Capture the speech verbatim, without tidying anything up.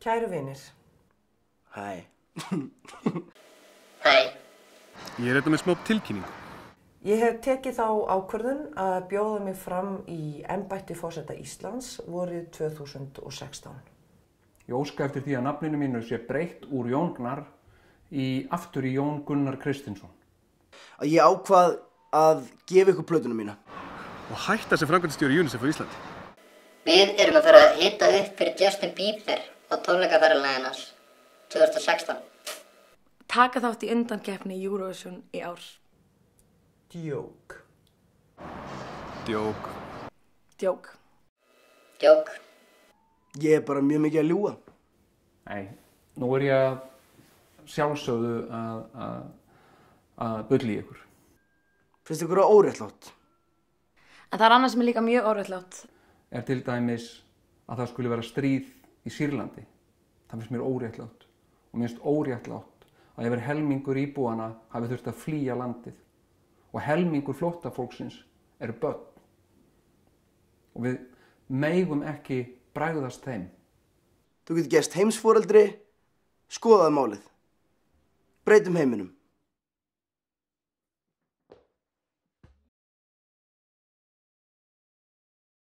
Kæru vinir. Hæ. Hæ. Ég er þetta með smá tilkynningu. Ég hef tekið þá ákvörðun að bjóða mig fram í embætti forseta Íslands vorið tvö þúsund og sextán. Ég óska eftir því að nafninu mínu sé breytt úr Jón Gnarr í aftur í Jón Gunnar Kristinsson. Að ég ákvað að gefa ykkur plötuna mína. Og hætta sem framkvæmdastjóri UNICEF á Íslandi. Við erum að fara að hita upp fyrir Justin Bieber á tónleikaferðalagi hans tvö þúsund og sextán. Taka þátt í undankeppni Eurovision í ár. Djók. Djók. Djók. Djók. Ég er bara mjög mikið að ljúga. Nei, nú er ég að sjálfsögðu að, að, að bulli ykkur. Finnst ykkur það óréttlátt? En það er annars sem er líka mjög óréttlátt. Er til dæmis að það skuli vera stríð í Sýrlandi. Það finnst mér óréttlátt. Og mér finnst óréttlátt að yfir helmingur íbúana hafi þurft að flýja landið. Og helmingur flóttafólksins eru börn. Og við megum ekki bregðast þeim. Þú getur gerst heimsforeldri, skoðaðu málið. Breytum heiminum.